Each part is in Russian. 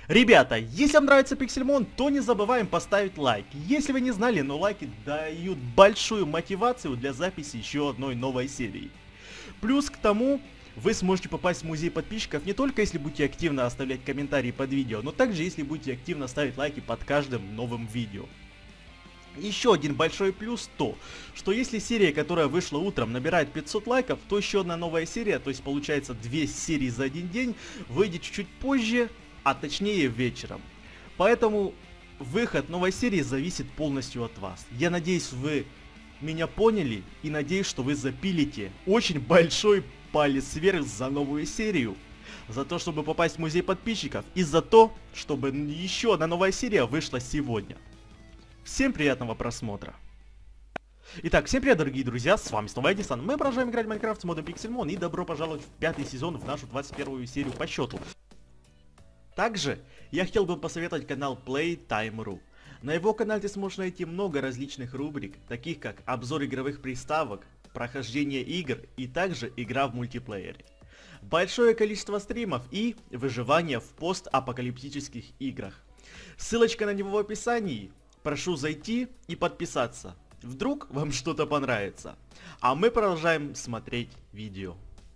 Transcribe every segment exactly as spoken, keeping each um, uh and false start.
Ребята, если вам нравится Pixelmon, то не забываем поставить лайк. Если вы не знали, но лайки дают большую мотивацию для записи еще одной новой серии. Плюс к тому, вы сможете попасть в музей подписчиков не только если будете активно оставлять комментарии под видео, но также если будете активно ставить лайки под каждым новым видео. Еще один большой плюс то, что если серия, которая вышла утром, набирает пятьсот лайков, то еще одна новая серия, то есть получается две серии за один день, выйдет чуть позже, а точнее вечером. Поэтому выход новой серии зависит полностью от вас. Я надеюсь, вы меня поняли и надеюсь, что вы запилите очень большой палец вверх за новую серию. За то, чтобы попасть в музей подписчиков и за то, чтобы еще одна новая серия вышла сегодня. Всем приятного просмотра. Итак, всем привет, дорогие друзья, с вами снова Эдисон. Мы продолжаем играть в Майнкрафт с модом Pixelmon и добро пожаловать в пятый сезон, в нашу двадцать первую серию по счету. Также я хотел бы посоветовать канал Playtime.ru. На его канале ты сможешь найти много различных рубрик, таких как обзор игровых приставок, прохождение игр и также игра в мультиплеере. Большое количество стримов и выживание в постапокалиптических играх. Ссылочка на него в описании. Прошу зайти и подписаться. Вдруг вам что-то понравится. А мы продолжаем смотреть видео.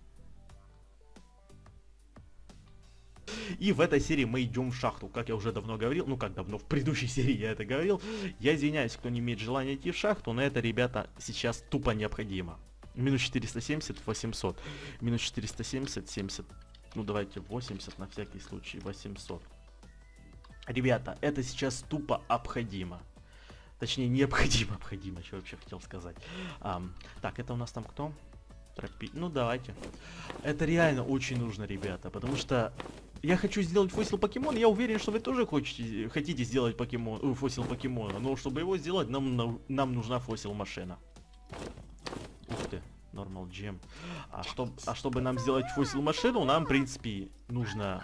И в этой серии мы идем в шахту, как я уже давно говорил, ну как давно, в предыдущей серии я это говорил. Я извиняюсь, кто не имеет желания идти в шахту, но это, ребята, сейчас тупо необходимо. Минус четыреста семьдесят, восемьсот. Минус четыреста семьдесят, семьдесят, ну давайте восемьдесят на всякий случай, восемьсот. Ребята, это сейчас тупо обходимо. Точнее, необходимо, обходимо, что вообще хотел сказать. Um, так, это у нас там кто? Тропи... Ну, давайте. Это реально очень нужно, ребята, потому что я хочу сделать фосил покемон. Я уверен, что вы тоже хотите, хотите сделать покемон, э, фосил покемона. Но чтобы его сделать, нам, нам нужна фосил машина. Ух ты, нормал джем. А, чтоб, а чтобы нам сделать фосил машину, нам, в принципе, нужно...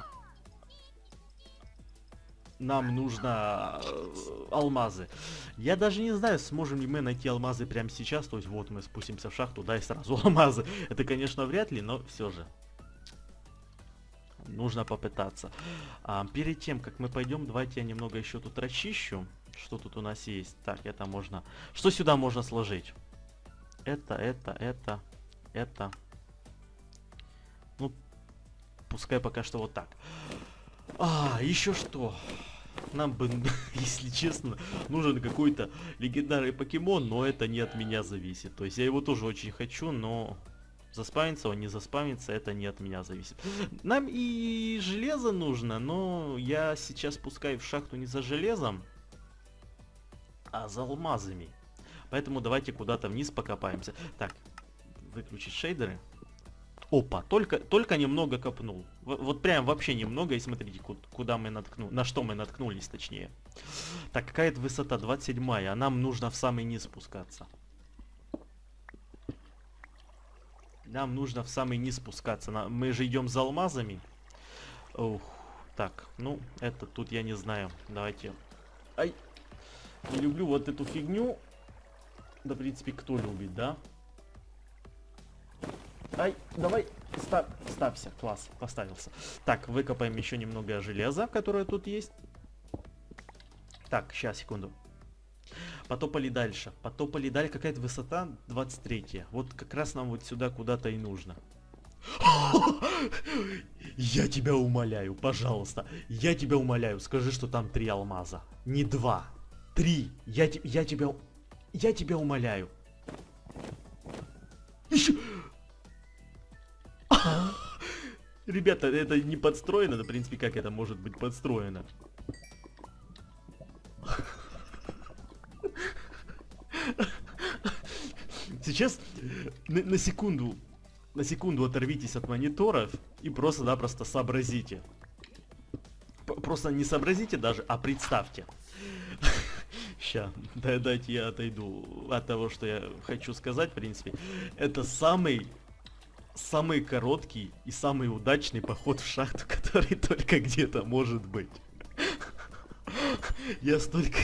Нам нужно э, алмазы. Я даже не знаю, сможем ли мы найти алмазы прямо сейчас. То есть вот мы спустимся в шахту, да, и сразу алмазы. Это, конечно, вряд ли, но все же. Нужно попытаться. А, перед тем, как мы пойдем, давайте я немного еще тут расчищу. Что тут у нас есть? Так, это можно... Что сюда можно сложить? Это, это, это, это. Ну, пускай пока что вот так. А, еще что? Нам бы, если честно, нужен какой-то легендарный покемон, но это не от меня зависит. То есть я его тоже очень хочу, но заспамится он, не заспамится, это не от меня зависит. Нам и железо нужно, но я сейчас пускаю в шахту не за железом, а за алмазами. Поэтому давайте куда-то вниз покопаемся. Так, выключить шейдеры. Опа, только, только немного копнул. В, вот прям вообще немного, и смотрите, куда, куда мы наткнули, на что мы наткнулись, точнее. Так, какая-то высота, двадцать седьмая, а нам нужно в самый низ спускаться. Нам нужно в самый низ спускаться. На, мы же идем за алмазами. Ух, так, ну, это тут я не знаю. Давайте. Ай, не люблю вот эту фигню. Да, в принципе, кто любит, да? Ай, давай, ставь, ставься, класс, поставился. Так, выкопаем еще немного железа, которое тут есть. Так, сейчас, секунду. Потопали дальше, потопали дальше, какая-то высота двадцать третья. Вот как раз нам вот сюда куда-то и нужно. Я тебя умоляю, пожалуйста, я тебя умоляю, скажи, что там три алмаза. Не два, три, я, я тебя, я тебя умоляю. Еще... Ребята, это не подстроено, но в принципе как это может быть подстроено? Сейчас на, на секунду, на секунду оторвитесь от мониторов и просто-напросто сообразите. П просто не сообразите даже, а представьте. Ща, да, дайте я отойду от того, что я хочу сказать, в принципе. Это самый... Самый короткий и самый удачный поход в шахту, который только где-то может быть. Я столько...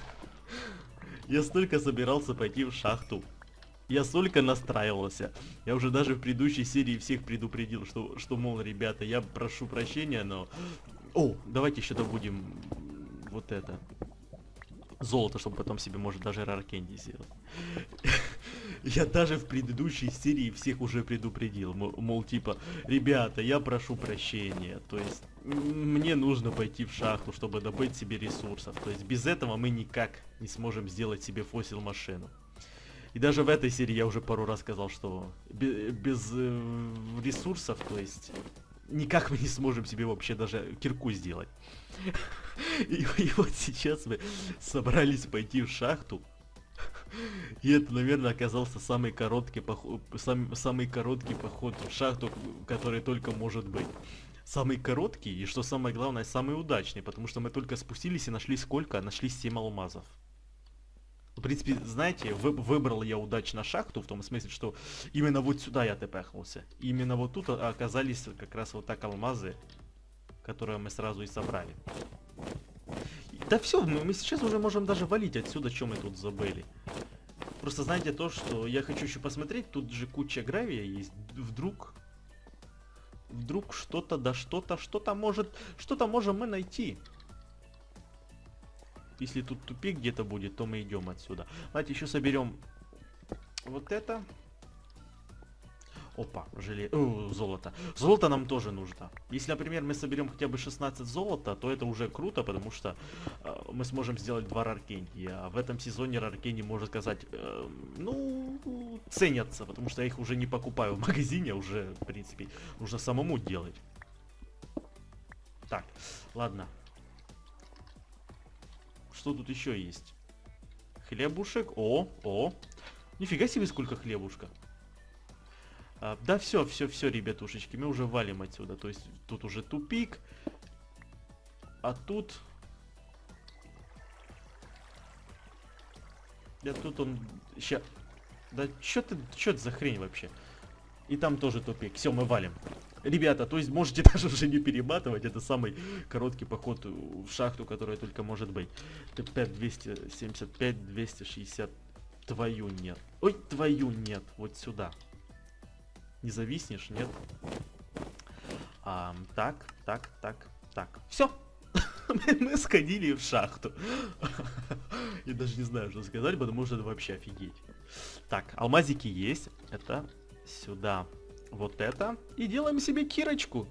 Я столько собирался пойти в шахту. Я столько настраивался. Я уже даже в предыдущей серии всех предупредил, что, что мол, ребята, я прошу прощения, но О, давайте еще добудем вот это. Золото, чтобы потом себе, может, даже раркенди сделать. Я даже в предыдущей серии всех уже предупредил. Мол, типа, ребята, я прошу прощения. То есть, мне нужно пойти в шахту, чтобы добыть себе ресурсов. То есть, без этого мы никак не сможем сделать себе фосил машину. И даже в этой серии я уже пару раз сказал, что без э, ресурсов, то есть, никак мы не сможем себе вообще даже кирку сделать. И, и вот сейчас мы собрались пойти в шахту. И это, наверное, оказался самый короткий поход, сам, самый короткий поход в шахту, который только может быть. Самый короткий и, что самое главное, самый удачный, потому что мы только спустились и нашли сколько? Нашли семь алмазов. В принципе, знаете, вы, выбрал я удачно шахту, в том смысле, что именно вот сюда я тпхнулся. Именно вот тут оказались как раз вот так алмазы, которые мы сразу и собрали. Да все, мы, мы сейчас уже можем даже валить отсюда, что мы тут забыли. Просто знаете то, что я хочу еще посмотреть, тут же куча гравия есть. Вдруг... Вдруг что-то, да что-то, что-то может... Что-то можем мы найти. Если тут тупик где-то будет, то мы идем отсюда. Давайте еще соберем вот это. Опа, желе... О, золото. Золото нам тоже нужно. Если, например, мы соберем хотя бы шестнадцать золота, то это уже круто, потому что э, мы сможем сделать два раркенди. А в этом сезоне раркенди, можно сказать, э, ну, ценятся, потому что я их уже не покупаю в магазине, уже, в принципе, нужно самому делать. Так, ладно. Что тут еще есть? Хлебушек. О, о. Нифига себе, сколько хлебушка. А, да, все, все, все, ребятушечки, мы уже валим отсюда. То есть тут уже тупик. А тут... Да тут он... Ща... Да что ты... Что это за хрень вообще? И там тоже тупик. Все, мы валим. Ребята, то есть можете даже уже не перематывать. Это самый короткий поход в шахту, который только может быть. Т пять двести семьдесят пять двести шестьдесят. Твою нет. Ой, твою нет. Вот сюда. Не зависнешь, нет? А, так, так, так, так. Все. Мы сходили в шахту. Я даже не знаю, что сказать, потому что это вообще офигеть. Так, алмазики есть. Это сюда. Вот это. И делаем себе кирочку.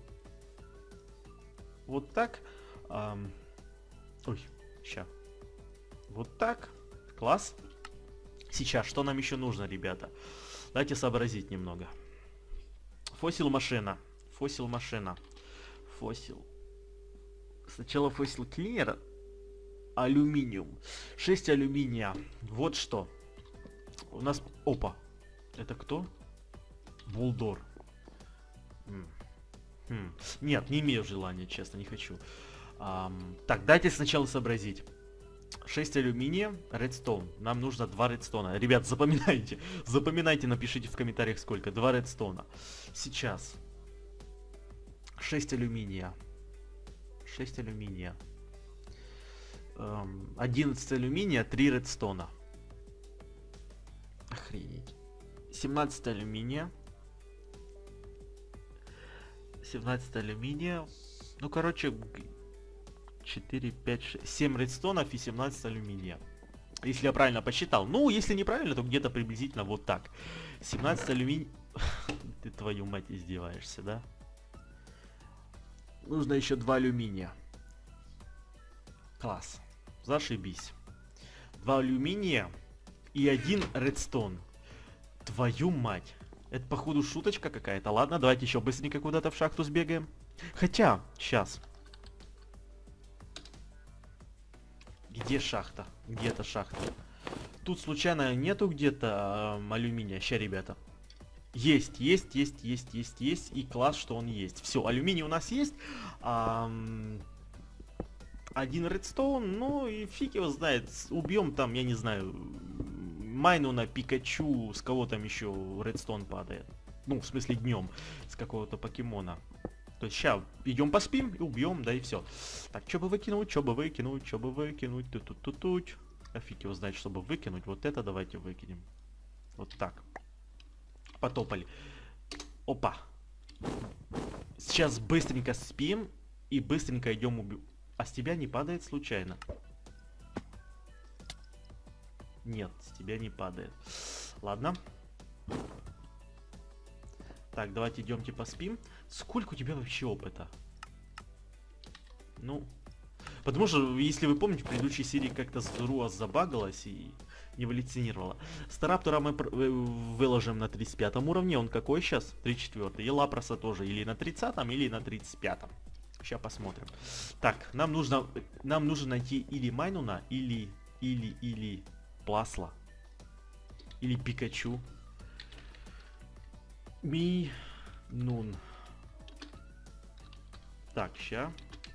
Вот так. Ам... Ой, ща. Вот так. Класс. Сейчас, что нам еще нужно, ребята? Давайте сообразить немного. Фосил машина. Фосил машина. Фосил. Сначала фосил клинер. Алюминиум. шесть алюминия. Вот что. У нас... Опа. Это кто? Булдор. М. Хм. Нет, не имею желания, честно, не хочу. Ам, так, дайте сначала сообразить. шесть алюминия, редстоун. Нам нужно два редстоуна. Ребят, запоминайте. Запоминайте, напишите в комментариях сколько. два редстоуна. Сейчас. шесть алюминия. шесть алюминия. Эм, одиннадцать алюминия, три редстоуна. Охренеть. семнадцать алюминия. семнадцать алюминия. Ну, короче, четыре, пять, шесть, семь редстонов и семнадцать алюминия. Если я правильно посчитал. Ну, если неправильно, то где-то приблизительно вот так. семнадцать алюминия. Ты, твою мать, издеваешься, да? Нужно еще два алюминия. Класс. Зашибись. два алюминия и один редстон. Твою мать. Это, походу, шуточка какая-то. Ладно, давайте еще быстренько куда-то в шахту сбегаем. Хотя, сейчас. Где шахта? Где-то шахта. Тут случайно нету где-то э, алюминия? Ща, ребята. Есть, есть, есть, есть, есть, есть. И класс, что он есть. Все, алюминий у нас есть. А, один редстоун. Ну и фиг его знает. Убьем там, я не знаю... Майну на Пикачу, с кого там еще редстоун падает. Ну, в смысле днем, с какого-то покемона. То есть сейчас идем поспим и убьем, да и все. Так, что бы выкинуть, что бы выкинуть, что бы выкинуть, тут-тут-тут-тут. А фиг его знает, чтобы выкинуть. Вот это давайте выкинем. Вот так. Потопали. Опа. Сейчас быстренько спим. И быстренько идем убью. А с тебя не падает случайно? Нет, с тебя не падает. Ладно. Так, давайте идемте поспим. Сколько у тебя вообще опыта? Ну, потому что, если вы помните, в предыдущей серии как-то Зруа забагалась и не эволюционировала. Стараптора мы выложим на тридцать пятом уровне. Он какой сейчас? тридцать четвёртый. И Лапроса тоже или на тридцатом, или на тридцать пятом. Сейчас посмотрим. Так, нам нужно, нам нужно найти или Майнуна, или, или, или Пласла, или Пикачу. Ми, Нун. Так, ща.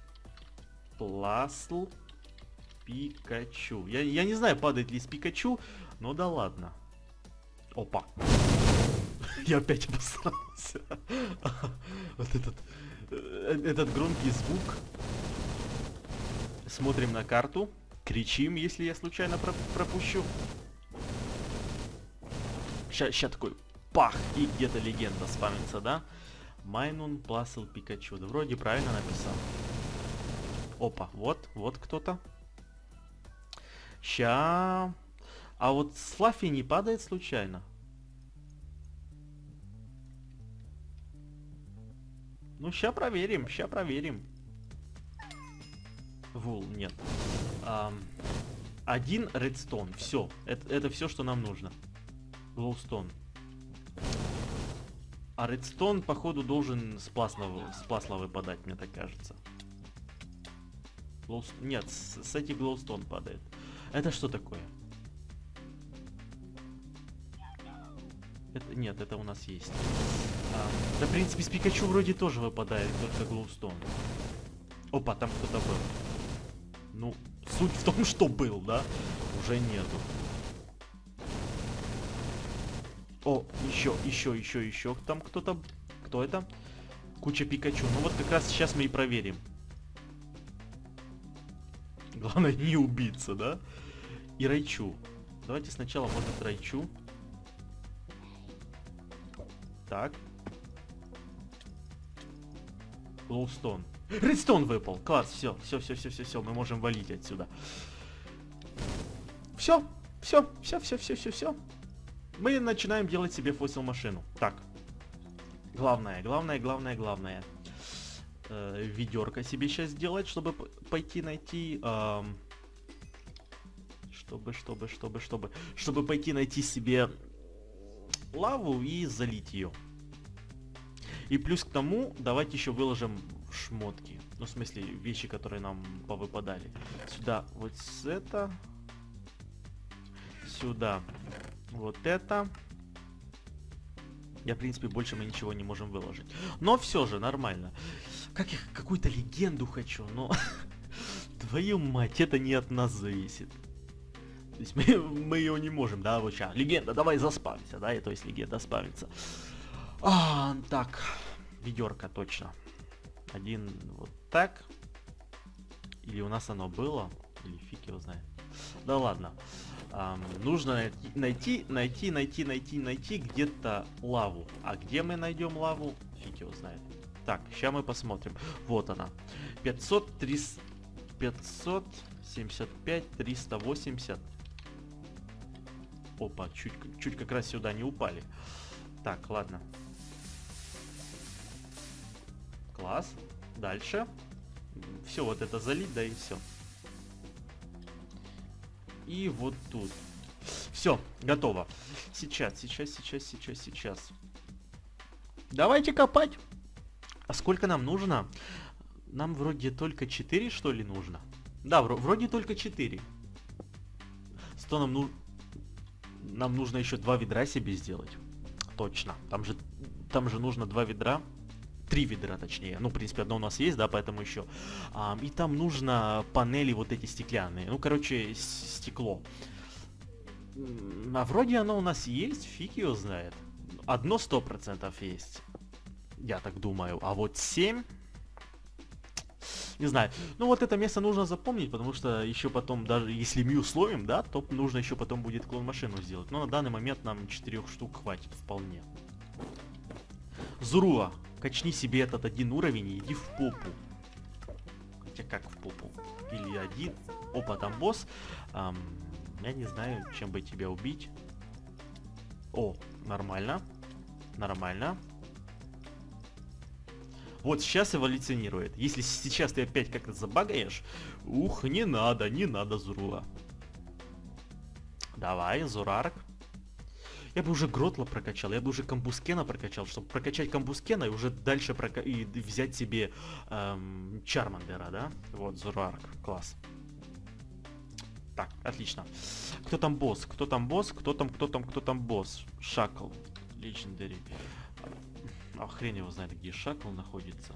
Пласл, Пикачу. Я, я не знаю, падает ли с Пикачу, но да ладно. Опа. Я опять обосрался. Вот этот, этот громкий звук. Смотрим на карту. Кричим, если я случайно пропущу. Сейчас такой пах, и где-то легенда спамится, да? Майнун, Пласл, Пикачу. Да вроде правильно написал. Опа, вот, вот кто-то. Ща. А вот с Флаффи не падает случайно? Ну, ща проверим, ща проверим. Вул, нет. Um, один редстоун. Все. Это, это все, что нам нужно. Глоустон. А редстоун, походу, должен с Пласла, с Пласла выпадать, мне так кажется. Глоуст... Нет, с, с этих глоустон падает. Это что такое? Это... Нет, это у нас есть. А, да, в принципе, с Пикачу вроде тоже выпадает, только глоустон. Опа, там кто-то был. Ну, суть в том, что был, да? Уже нету. О, еще, еще, еще, еще. Там кто-то... Кто это? Куча Пикачу. Ну вот как раз сейчас мы и проверим. Главное не убиться, да? И Райчу. Давайте сначала вот этот Райчу. Так. Глоустон. Редстоун выпал. Класс, все, все, все, все, все, все. Мы можем валить отсюда. Все, все, все, все, все, все, все. Мы начинаем делать себе фосил машину. Так. Главное, главное, главное, главное. Э, ведерко себе сейчас сделать, чтобы пойти найти... Э, чтобы, чтобы, чтобы, чтобы... Чтобы пойти найти себе лаву и залить ее. И плюс к тому, давайте еще выложим шмотки. Ну, в смысле, вещи, которые нам повыпадали. Сюда вот это. Сюда вот это. Я, в принципе, больше мы ничего не можем выложить. Но все же, нормально. Как я какую-то легенду хочу, но... Твою мать, это не от нас зависит. То есть мы, мы ее не можем, да, вот сейчас. Легенда, давай заспавимся, да, и то есть легенда спавится. А, так, ведерко, точно. Один вот так. Или у нас оно было, или фиг его знает. Да ладно. Um, нужно найти, найти, найти, найти, найти где-то лаву. А где мы найдем лаву? Фиг его знает. Так, сейчас мы посмотрим. Вот она. пятьсот, триста, пятьсот семьдесят пять, триста восемьдесят. Опа, чуть, чуть как раз сюда не упали. Так, ладно. Класс. Дальше. Все, вот это залить, да и все. И вот тут. Все, готово. Сейчас, сейчас, сейчас, сейчас, сейчас. Давайте копать. А сколько нам нужно? Нам вроде только четыре, что ли, нужно? Да, вроде только четыре. Что нам нужно? Нам нужно еще два ведра себе сделать. Точно. Там же, там же нужно два ведра. Три ведра, точнее. Ну, в принципе, одно у нас есть, да, поэтому еще. А, и там нужно панели вот эти стеклянные. Ну, короче, стекло. А вроде оно у нас есть, фиг его знает. Одно сто процентов есть. Я так думаю. А вот семь... Не знаю. Ну, вот это место нужно запомнить, потому что еще потом, даже если Мью словим, да, то нужно еще потом будет клон-машину сделать. Но на данный момент нам четырех штук хватит вполне. Зруа, качни себе этот один уровень и иди в попу. Хотя как в попу. Или один. Опа, там босс. Эм, я не знаю, чем бы тебя убить. О, нормально. Нормально. Вот сейчас эволюционирует. Если сейчас ты опять как-то забагаешь, ух, не надо, не надо, Зуруа. Давай, Зурарк. Я бы уже Гротла прокачал, я бы уже Камбускена прокачал, чтобы прокачать Камбускена и уже дальше прока и взять себе эм, Чармандера, да? Вот, Зурарк, класс. Так, отлично. Кто там босс? Кто там босс? Кто там, кто там, кто там босс? Шакл. Legendary. А хрен его знает, где Шакл находится.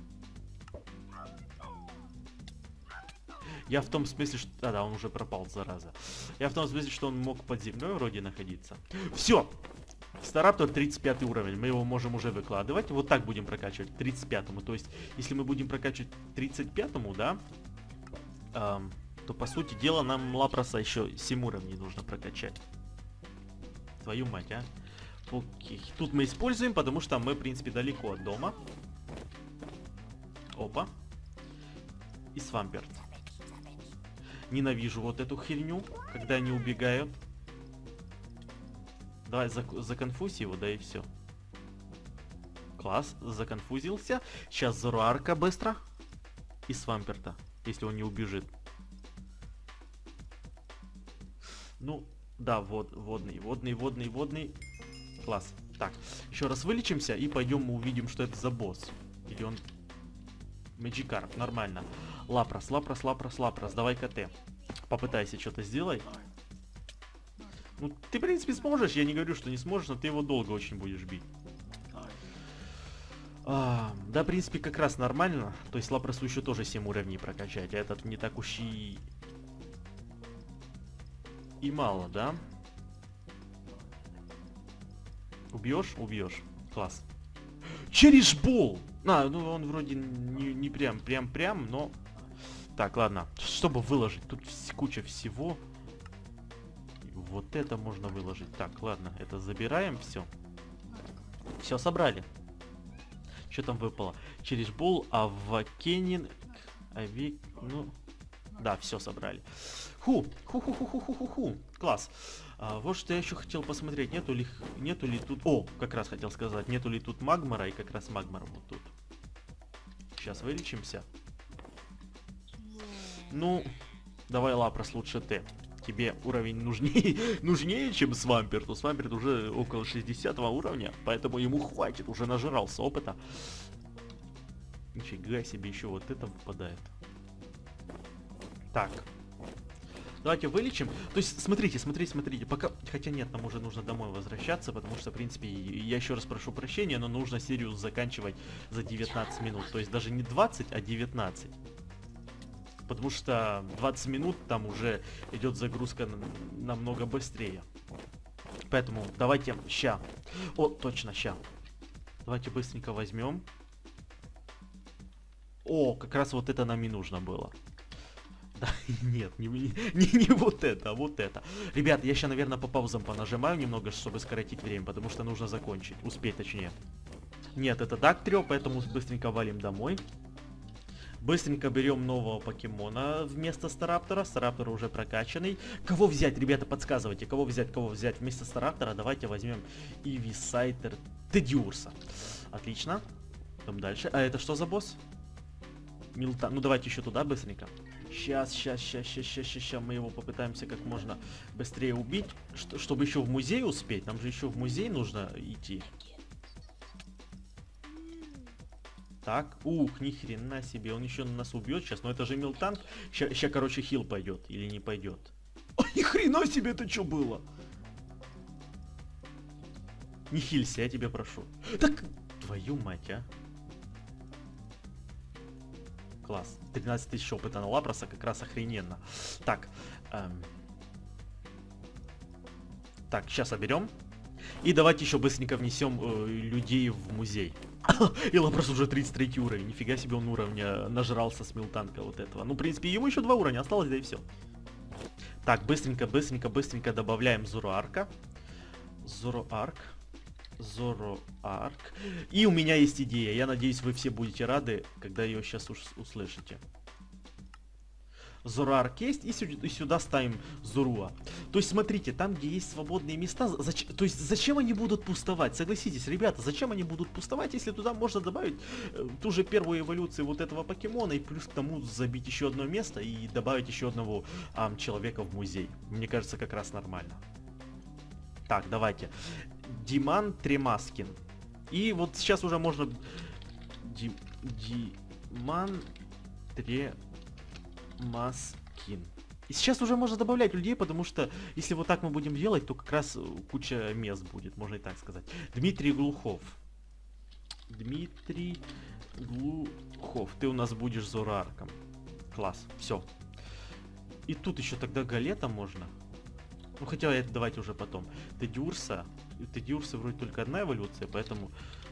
Я в том смысле, что... А, да, он уже пропал, зараза. Я в том смысле, что он мог под землей вроде находиться. Все! Стараптор тридцать пятый уровень. Мы его можем уже выкладывать. Вот так будем прокачивать к тридцать пятому. То есть, если мы будем прокачивать к тридцать пятому, да, эм, то, по сути дела, нам Лапроса еще семь уровней нужно прокачать. Твою мать, а. Окей. Тут мы используем, потому что мы, в принципе, далеко от дома. Опа. И Свамперт. Ненавижу вот эту херню, когда они убегают. Давай зак законфузи его, да и все. Класс, законфузился. Сейчас Зуруарка быстро. И Свамперта, если он не убежит. Ну, да, вот, водный, водный, водный, водный. Класс. Так, еще раз вылечимся и пойдем мы увидим, что это за босс. Или он... Мэджикарп, нормально. Лапрос, Лапрос, Лапрос, Лапрос, давай КТ. Попытайся что-то сделай. Ну, ты, в принципе, сможешь, я не говорю, что не сможешь, но ты его долго очень будешь бить. А, да, в принципе, как раз нормально. То есть Лапросу еще тоже семь уровней прокачать, а этот не так уж и... И мало, да? Убьешь? Убьешь. Класс. Черешбол! А, ну он вроде не, не прям, прям, прям, но... Так, ладно. Чтобы выложить, тут куча всего. Вот это можно выложить. Так, ладно, это забираем, все. Все, собрали. Что там выпало? Черешбол, Авакенин, Авик, ну... Да, все собрали. Ху, ху-ху-ху-ху-ху-ху-ху. Класс. А, вот что я еще хотел посмотреть. Нету ли, нету ли тут... О, как раз хотел сказать. Нету ли тут Магмара, и как раз Магмар вот тут. Сейчас вылечимся. Ну, давай, Лапрос, лучше ты. Тебе уровень нужнее, нужнее, чем Свамперту. Свамперт уже около шестидесятого уровня, поэтому ему хватит. Уже нажрался опыта. Нифига себе, еще вот это выпадает. Так. Давайте вылечим. То есть, смотрите, смотрите, смотрите. Пока... Хотя нет, нам уже нужно домой возвращаться, потому что, в принципе, я еще раз прошу прощения, но нужно серию заканчивать за девятнадцать минут. То есть, даже не двадцать, а девятнадцать. Потому что двадцать минут там уже идет загрузка намного быстрее. Поэтому давайте ща. О, точно, ща. Давайте быстренько возьмем. О, как раз вот это нам и нужно было. Да, нет, не, не, не, не вот это, а вот это. Ребят, я сейчас, наверное, по паузам понажимаю немного, чтобы скоротить время, потому что нужно закончить. Успеть, точнее. Нет, это Дактрио, поэтому быстренько валим домой. Быстренько берем нового покемона вместо Стараптора. Стараптор уже прокачанный. Кого взять, ребята, подсказывайте. Кого взять, кого взять вместо Стараптора? Давайте возьмем Ивисайтер Тедиурса. Отлично. Идем дальше. А это что за босс? Милтан. Ну давайте еще туда быстренько. Сейчас, сейчас, сейчас, сейчас, сейчас, сейчас мы его попытаемся как можно быстрее убить, что, чтобы еще в музей успеть. Нам же еще в музей нужно идти. Так, ух, ни хрена себе, он еще нас убьет сейчас, но это же Милтанк. Сейчас, короче, хил пойдет или не пойдет. О, ни хрена себе, это что было? Не хилься, я тебя прошу. Так, твою мать, а. Класс. тринадцать тысяч опыта на Лапроса, как раз охрененно. Так. Эм... Так, сейчас соберем. И давайте еще быстренько внесем э, людей в музей. И Лапрос уже тридцать третий уровень. Нифига себе он уровня нажрался с Милтанка вот этого. Ну, в принципе, ему еще два уровня осталось, да и все. Так, быстренько, быстренько, быстренько добавляем Зуруарка. Зуруарк. Зороарк. И у меня есть идея. Я надеюсь, вы все будете рады, когда ее сейчас уж услышите. Зора Аркест и сюда, и сюда ставим Зоруа. То есть смотрите, там где есть свободные места, зач... то есть зачем они будут пустовать? Согласитесь, ребята, зачем они будут пустовать, если туда можно добавить э, ту же первую эволюцию вот этого покемона и плюс к тому забить еще одно место и добавить еще одного э, человека в музей. Мне кажется, как раз нормально. Так, давайте. Диман Тремаскин. И вот сейчас уже можно... Ди... Диман Тремаскин. Маскин. И сейчас уже можно добавлять людей, потому что если вот так мы будем делать, то как раз куча мест будет, можно и так сказать. Дмитрий Глухов. Дмитрий Глухов. Ты у нас будешь Зорарком. Класс. Все. И тут еще тогда Галета можно. Ну хотя это давайте уже потом. Тедиурса. У Тедиурса вроде только одна эволюция, поэтому...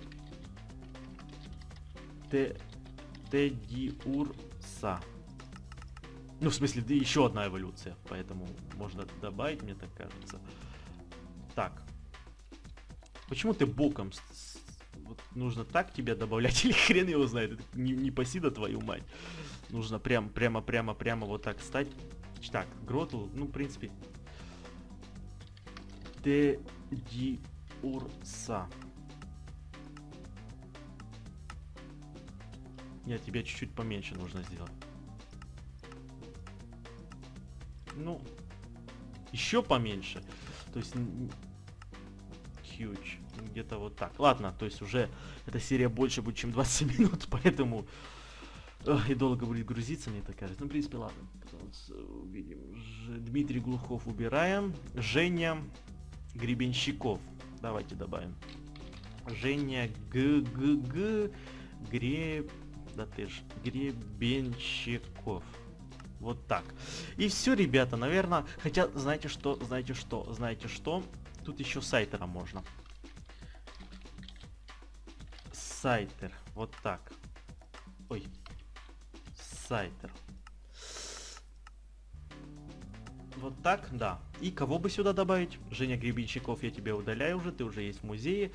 Тедиурса. Ну, в смысле, да еще одна эволюция, поэтому можно добавить, мне так кажется. Так. Почему ты боком? С... С... Вот нужно так тебя добавлять, или хрен его знает, это не, не пасида, твою мать. Нужно прям, прямо, прямо, прямо вот так стать. Так, Гротл, ну, в принципе. Тедиурса. Нет, тебе чуть-чуть поменьше нужно сделать. Ну, еще поменьше. То есть, huge. Где-то вот так. Ладно, то есть уже эта серия больше будет, чем двадцать минут, поэтому ох, и долго будет грузиться, мне так кажется. Ну, в принципе, ладно. Увидим. Дмитрий Глухов убираем. Женя Гребенщиков. Давайте добавим. Женя Г-Г-Г Греб... Да ты ж. Гребенщиков. Вот так. И все, ребята, наверное. Хотя, знаете что, знаете что, знаете что? Тут еще сайтера можно. Сайтер. Вот так. Ой. Сайтер. Вот так, да. И кого бы сюда добавить? Женя Гребенщиков, я тебя удаляю уже. Ты уже есть в музее.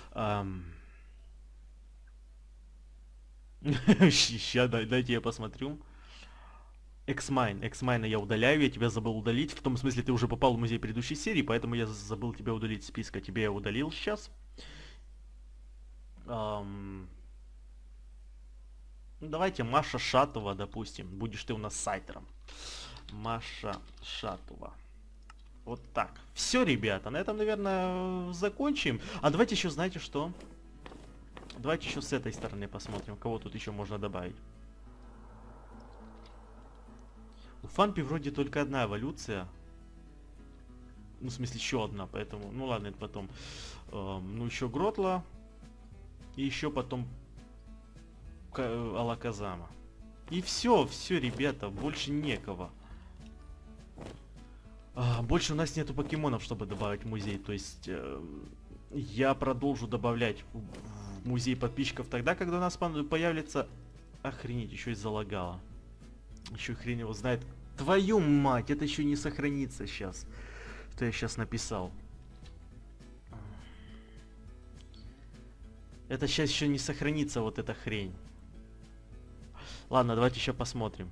Сейчас, дайте я посмотрю. Эксмайн. Эксмайна я удаляю, я тебя забыл удалить. В том смысле, ты уже попал в музей предыдущей серии, поэтому я забыл тебя удалить из списка. Тебе я удалил сейчас. Эм... Ну, давайте Маша Шатова, допустим. Будешь ты у нас сайтером. Маша Шатова. Вот так. Все, ребята, на этом, наверное, закончим. А давайте еще, знаете что? Давайте еще с этой стороны посмотрим, кого тут еще можно добавить. У Фанпи вроде только одна эволюция. Ну, в смысле, еще одна, поэтому... Ну, ладно, это потом. Эм, ну, еще Гротла. И еще потом... Алаказама. И все, все, ребята, больше некого. А, больше у нас нету покемонов, чтобы добавить в музей. То есть... Э, я продолжу добавлять в музей подписчиков тогда, когда у нас появится... Охренеть, еще и залагало. Еще хрен его знает. Твою мать, это еще не сохранится сейчас. Что я сейчас написал. Это сейчас еще не сохранится, вот эта хрень. Ладно, давайте еще посмотрим.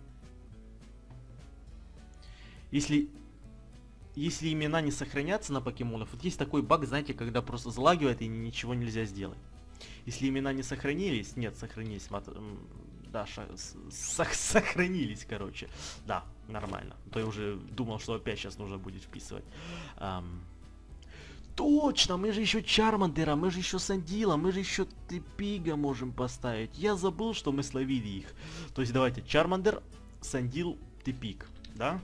Если... Если имена не сохранятся на покемонов, вот есть такой баг, знаете, когда просто залагивает и ничего нельзя сделать. Если имена не сохранились, нет, сохранились, мат... да, ша... Сох... сохранились, короче, да, нормально. То я уже думал, что опять сейчас нужно будет вписывать. Ам... Точно, мы же еще Чармандера, мы же еще Сандила, мы же еще Тепига можем поставить. Я забыл, что мы словили их. То есть давайте, Чармандер, Сандил, Тепиг, да?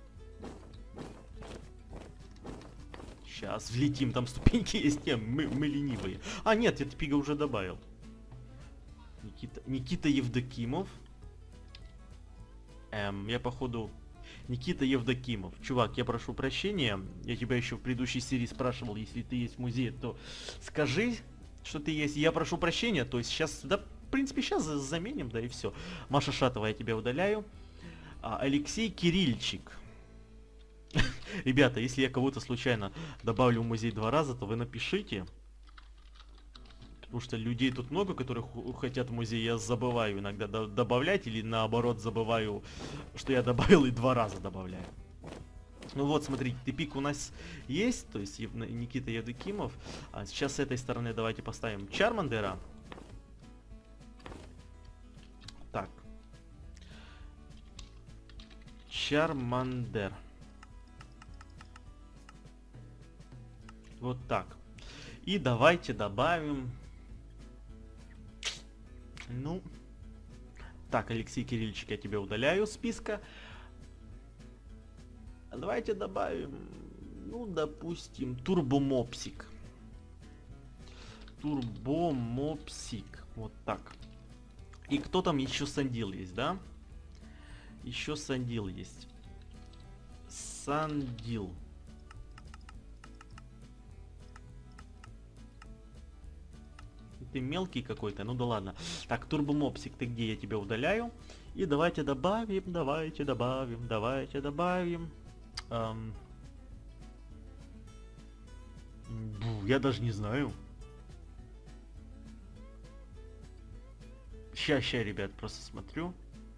Сейчас влетим, там ступеньки есть, не, мы, мы ленивые. А, нет, я Тепига уже добавил. Никита, Никита Евдокимов. Эм, я походу... Никита Евдокимов. Чувак, я прошу прощения. Я тебя еще в предыдущей серии спрашивал, если ты есть в музее, то скажи, что ты есть. Я прошу прощения, то есть сейчас, да, в принципе, сейчас заменим, да и все. Маша Шатова, я тебя удаляю. А, Алексей Кирильчик. Ребята, если я кого-то случайно добавлю в музей два раза, то вы напишите. Потому что людей тут много, которых хотят в музей. Я забываю иногда до добавлять или наоборот забываю, что я добавил и два раза добавляю. Ну вот, смотрите, тупик у нас есть, то есть Никита Евдокимов. А сейчас с этой стороны давайте поставим Чармандера. Так. Чармандер. Вот так. И давайте добавим... Ну... Так, Алексей Кириллович, я тебя удаляю с списка. Давайте добавим... Ну, допустим, Турбомопсик. Турбомопсик. Вот так. И кто там еще Сандил есть, да? Еще Сандил есть. Сандил. Ты мелкий какой-то, ну да ладно. Так, Турбомопсик, ты где? Я тебя удаляю. И давайте добавим, давайте добавим, давайте добавим. Эм... Бу, я даже не знаю. Ща, ща, ребят, просто смотрю.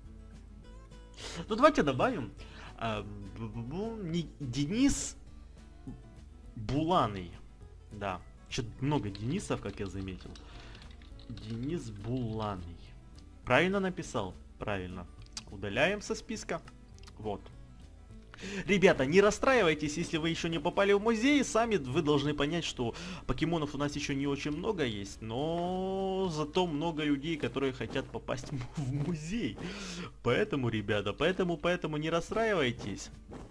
Ну давайте добавим. Эм, Денис Буланый. Да. Что-то много Денисов, как я заметил. Денис Буланый. Правильно написал? Правильно. Удаляем со списка. Вот. Ребята, не расстраивайтесь, если вы еще не попали в музей. Сами вы должны понять, что покемонов у нас еще не очень много есть. Но зато много людей, которые хотят попасть в музей. Поэтому, ребята, поэтому, поэтому не расстраивайтесь.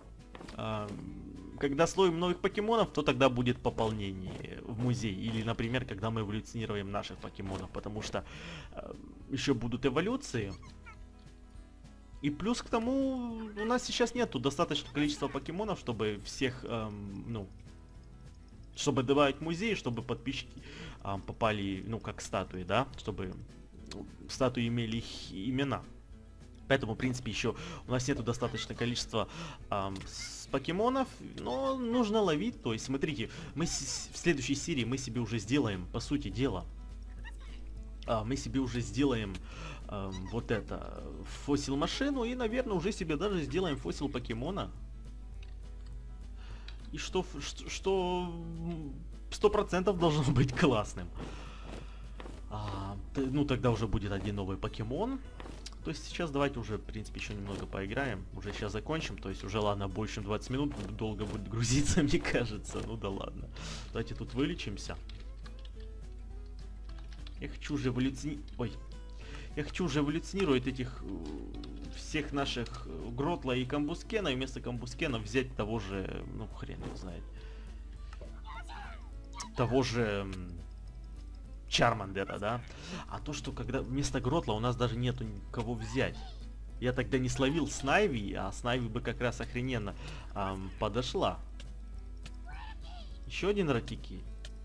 Когда словим новых покемонов, то тогда будет пополнение в музей. Или, например, когда мы эволюционируем наших покемонов. Потому что э, еще будут эволюции. И плюс к тому, у нас сейчас нету достаточного количества покемонов, чтобы всех, эм, ну, чтобы добавить музей, чтобы подписчики эм, попали, ну, как статуи, да, чтобы статуи имели их имена. Поэтому, в принципе, еще у нас нету достаточного количества эм, с покемонов, но нужно ловить. То есть, смотрите, мы с в следующей серии мы себе уже сделаем, по сути дела, э, мы себе уже сделаем э, вот это, фосил машину, и, наверное, уже себе даже сделаем фосил покемона. И что, что сто процентов должно быть классным. А, ну, тогда уже будет один новый покемон. То есть сейчас давайте уже, в принципе, еще немного поиграем. Уже сейчас закончим. То есть уже, ладно, больше чем двадцать минут. Долго будет грузиться, мне кажется. Ну да ладно. Давайте тут вылечимся. Я хочу уже эволюционировать... Ой. Я хочу уже эволюционировать этих... Всех наших Гротла и Камбускена. И вместо Камбускена взять того же... Ну, хрен его знает. Того же... Чармандера, да? А то, что когда вместо Гротла у нас даже нету кого взять. Я тогда не словил Снайви, а Снайви бы как раз охрененно эм, подошла. Еще один Ратики.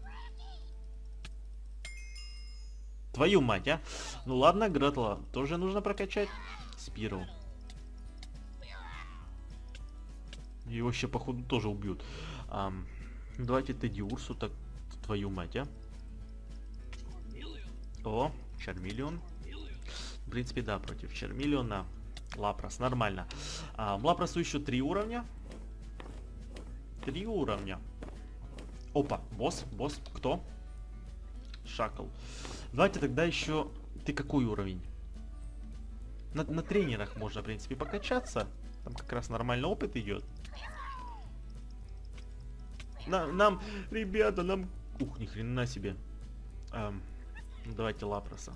Твою мать, а? Ну ладно, Гротла тоже нужно прокачать. Спиру. Его еще, походу, тоже убьют. Эм, давайте Тедиурсу, так, твою мать, а? О, Чармиллион. В принципе, да, против Чармиллиона. Лапрос, нормально. А, в Лапросу еще три уровня. Три уровня. Опа, босс, босс, кто? Шакл. Давайте тогда еще... Ты какой уровень? На, на тренерах можно, в принципе, покачаться. Там как раз нормальный опыт идет. На, нам, ребята, нам... Ух, ни хрена себе. Эм... Давайте Лапроса.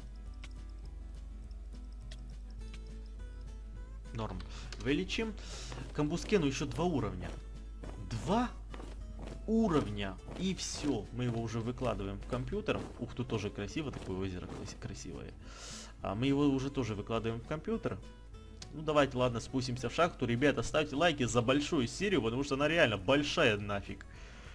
Норм. Вылечим. Камбускену еще два уровня. Два уровня. И все. Мы его уже выкладываем в компьютер. Ух, тут тоже красиво. Такое озеро красивое. А мы его уже тоже выкладываем в компьютер. Ну давайте, ладно, спустимся в шахту. Ребята, ставьте лайки за большую серию, потому что она реально большая нафиг.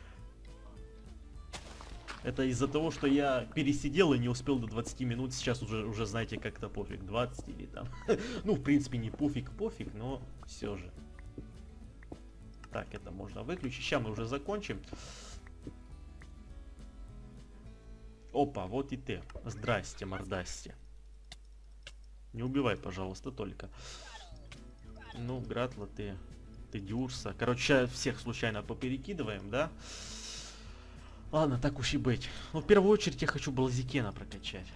Это из-за того, что я пересидел и не успел до двадцати минут. Сейчас уже, уже знаете, как-то пофиг. двадцать или там. Ну, в принципе, не пофиг, пофиг, но все же. Так, это можно выключить. Сейчас мы уже закончим. Опа, вот и ты. Здрасте, мордасте. Не убивай, пожалуйста, только. Ну, Гратла, ты... Ты Дюрса. Короче, всех случайно поперекидываем, да? Ладно, так уж и быть. Ну, в первую очередь я хочу Блазикена прокачать.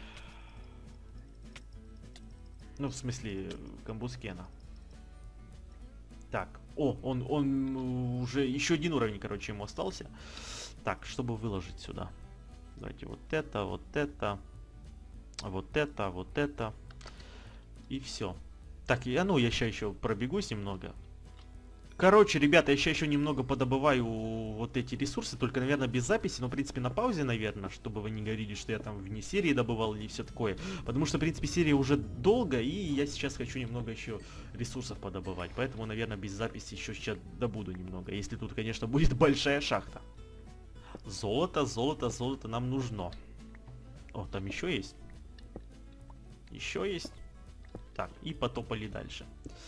Ну, в смысле, Камбускена. Так. О, он, он уже... Еще один уровень, короче, ему остался. Так, чтобы выложить сюда. Давайте вот это, вот это. Вот это, вот это. И все. Так, я, ну, я сейчас еще пробегусь немного. Короче, ребята, я сейчас еще немного подобываю вот эти ресурсы, только, наверное, без записи, но, в принципе, на паузе, наверное, чтобы вы не говорили, что я там вне серии добывал или все такое. Потому что, в принципе, серия уже долго, и я сейчас хочу немного еще ресурсов подобывать. Поэтому, наверное, без записи еще сейчас добуду немного, если тут, конечно, будет большая шахта. Золото, золото, золото нам нужно. О, там еще есть. Еще есть. Так, и потопали дальше.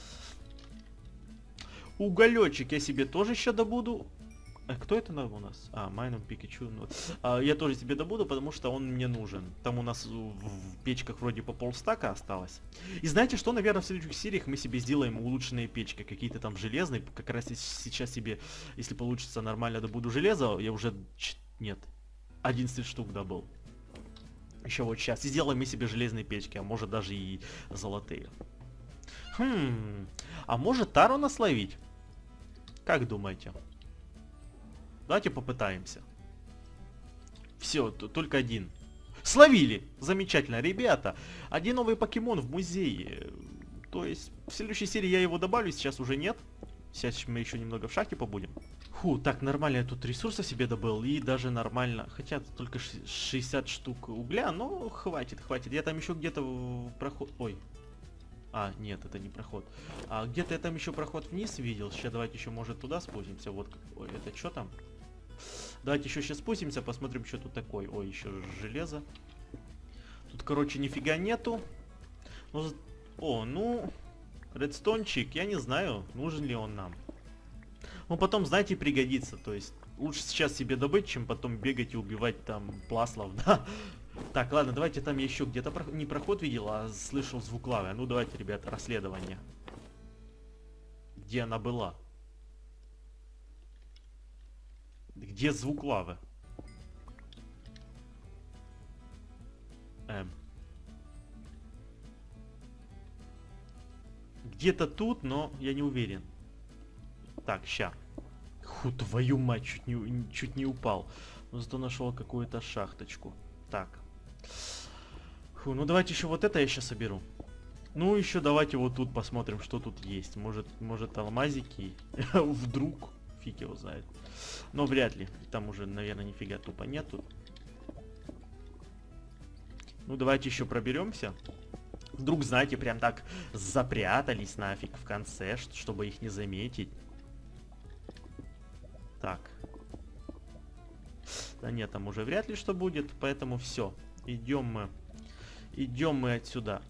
Уголечек я себе тоже еще добуду. А кто это у нас? А, Майном Пикачу. Ну, а, я тоже себе добуду, потому что он мне нужен. Там у нас в, в печках вроде по полстака осталось. И знаете что? Наверное, в следующих сериях мы себе сделаем улучшенные печки. Какие-то там железные. Как раз сейчас себе, если получится нормально добуду железо, я уже... Нет. одиннадцать штук добыл. Еще вот сейчас. И сделаем мы себе железные печки, а может даже и золотые. Хм, а может Тару насловить? Как думаете? Давайте попытаемся. Все, только один. Словили! Замечательно, ребята. Один новый покемон в музее. То есть, в следующей серии я его добавлю, сейчас уже нет. Сейчас мы еще немного в шахте побудем. Фу, так, нормально я тут ресурсов себе добыл. И даже нормально. Хотя тут только шестьдесят штук угля, но хватит, хватит. Я там еще где-то в проход... Ой. А, нет, это не проход. А где-то я там еще проход вниз видел. Сейчас давайте еще, может, туда спустимся. Вот. Ой, это что там? Давайте еще сейчас спустимся, посмотрим, что тут такое. Ой, еще железо. Тут, короче, нифига нету. Ну, о, ну... Редстончик, я не знаю, нужен ли он нам. Ну, потом, знаете, пригодится. То есть, лучше сейчас себе добыть, чем потом бегать и убивать там пласлов, да? Так, ладно, давайте там я еще где-то про... не проход видел, а слышал звук лавы. Ну, давайте, ребята, расследование. Где она была? Где звук лавы? Эм. Где-то тут, но я не уверен. Так, ща. Ху, твою мать, чуть не, чуть не упал. Но зато нашел какую-то шахточку. Так. Фу, ну давайте еще вот это я сейчас соберу. Ну еще давайте вот тут посмотрим, что тут есть. Может, может алмазики? Вдруг. Фиг его знает. Но вряд ли. Там уже, наверное, нифига тупо нет тут. Ну давайте еще проберемся. Вдруг, знаете, прям так запрятались нафиг в конце, чтобы их не заметить. Так. Да нет, там уже вряд ли что будет, поэтому все. Идем мы. Идем мы отсюда.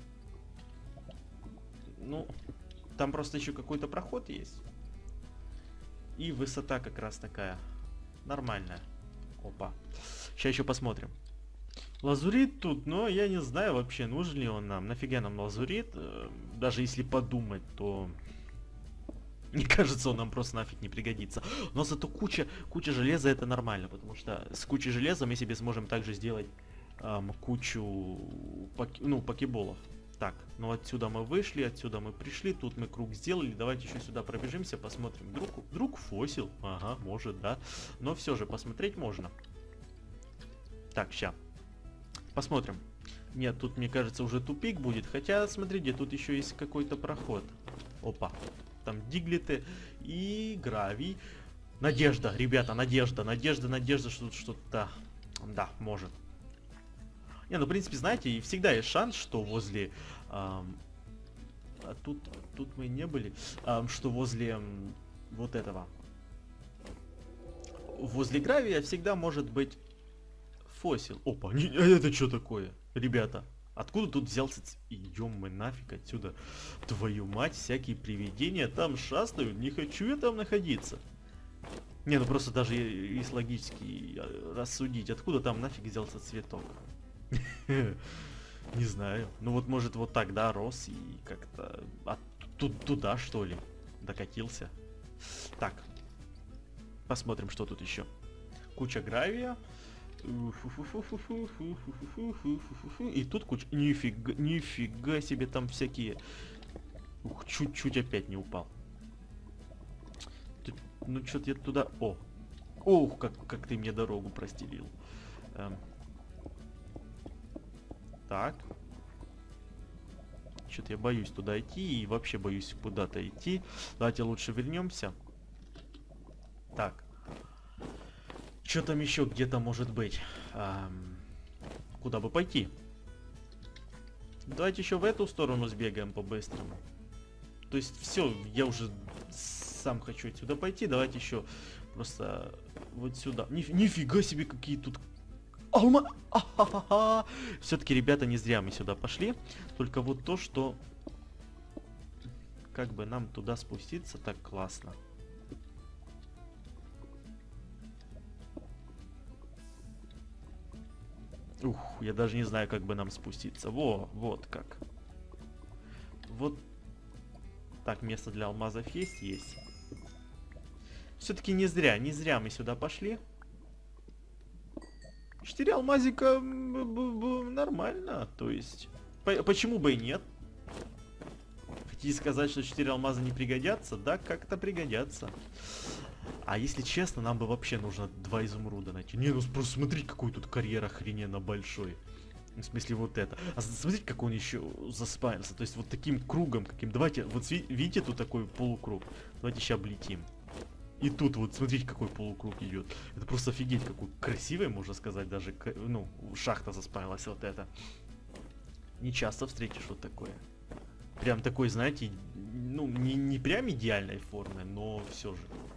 Ну, там просто еще какой-то проход есть. И высота как раз такая. Нормальная. Опа. Сейчас еще посмотрим. Лазурит тут, но я не знаю вообще, нужен ли он нам. Нафига нам лазурит? Даже если подумать, то... Мне кажется, он нам просто нафиг не пригодится. Но зато куча, куча железа это нормально, потому что с кучей железа мы себе сможем также сделать эм, кучу поки, ну, покеболов. Так, ну отсюда мы вышли, отсюда мы пришли, тут мы круг сделали. Давайте еще сюда пробежимся, посмотрим. Вдруг, вдруг фосил? Ага, может, да. Но все же посмотреть можно. Так, ща. Посмотрим. Нет, тут, мне кажется, уже тупик будет. Хотя, смотрите, тут еще есть какой-то проход. Опа. Там диглиты и гравий. Надежда, ребята, надежда. Надежда, надежда, что тут что-то... Да, может. Не, ну, в принципе, знаете, и всегда есть шанс, что возле... Эм, а тут, тут мы не были. Эм, что возле эм, вот этого... Возле гравия всегда может быть... Фосил. Опа, не, это что такое? Ребята, откуда тут взялся... Идем мы нафиг отсюда. Твою мать, всякие привидения там шастают. Не хочу я там находиться. Не, ну просто даже если логически рассудить, откуда там нафиг взялся цветок? Не знаю. Ну вот может вот так, да, рос и как-то от тут туда что ли докатился. Так. Посмотрим, что тут еще. Куча гравия. И тут куча... Нифига, нифига себе там всякие... Ух, чуть-чуть опять не упал. Тут, ну что-то я туда... О! Ох, как, как ты мне дорогу простелил. Эм. Так. Что-то я боюсь туда идти и вообще боюсь куда-то идти. Давайте лучше вернемся. Так. Что там еще где-то может быть? Эм. Куда бы пойти? Давайте еще в эту сторону сбегаем по-быстрому. То есть все, я уже сам хочу отсюда пойти. Давайте еще просто вот сюда. Ниф нифига себе, какие тут... Алма... Все-таки, ребята, не зря мы сюда пошли. Только вот то, что... Как бы нам туда спуститься так классно. Ух, я даже не знаю, как бы нам спуститься. Во, вот как. Вот. Так, место для алмазов есть? Есть. Все-таки не зря, не зря мы сюда пошли. Четыре алмазика нормально, то есть... Почему бы и нет? Хотите сказать, что четыре алмаза не пригодятся? Да, как-то пригодятся. А если честно, нам бы вообще нужно два изумруда найти. Не, ну просто смотри, какой тут карьер охрененно большой. В смысле вот это. А смотрите, как он еще заспавнился. То есть вот таким кругом каким. Давайте, вот видите, тут такой полукруг. Давайте сейчас облетим. И тут вот, смотрите, какой полукруг идет. Это просто офигеть, какой красивый, можно сказать, даже, ну, шахта заспавнилась вот это. Не часто встретишь вот такое. Прям такой, знаете, ну, не, не прям идеальной формы, но все же.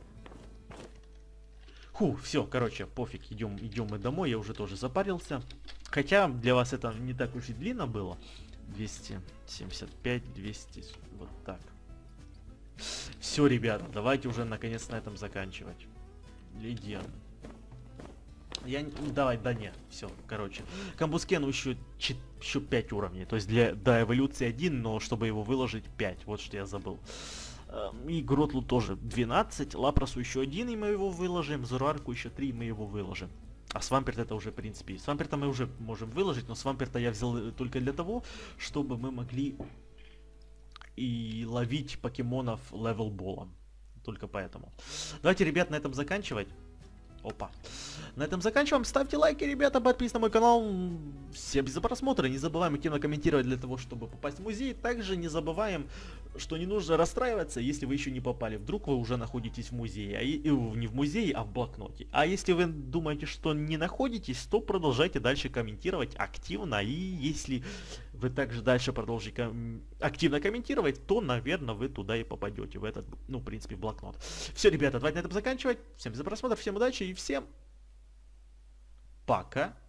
Фу, все, короче, пофиг, идем, идем мы домой, я уже тоже запарился. Хотя для вас это не так уж и длинно было. двести семьдесят пять, двести, вот так. Все, ребята, давайте уже наконец на этом заканчивать. Лидия. Я не... Давай, да не, все, короче. Камбускену еще, еще пять уровней. То есть для до эволюции один, но чтобы его выложить пять. Вот что я забыл. И Гротлу тоже двенадцать. Лапросу еще один, и мы его выложим. Зуруарку еще три, и мы его выложим. А Свамперт это уже, в принципе... Свамперта мы уже можем выложить, но Свамперта я взял только для того, чтобы мы могли и ловить покемонов левелболом. Только поэтому. Давайте, ребят, на этом заканчивать. Опа. На этом заканчиваем. Ставьте лайки, ребята, подписывайтесь на мой канал. Всем за просмотр. Не забываем активно комментировать для того, чтобы попасть в музей. Также не забываем, что не нужно расстраиваться, если вы еще не попали. Вдруг вы уже находитесь в музее. А и, и, не в музее, а в блокноте. А если вы думаете, что не находитесь, то продолжайте дальше комментировать активно. И если вы также дальше продолжите ком активно комментировать, то, наверное, вы туда и попадете. В этот, ну, в принципе, в блокнот. Все, ребята, давайте на этом заканчивать. Всем за просмотр, всем удачи и всем пока.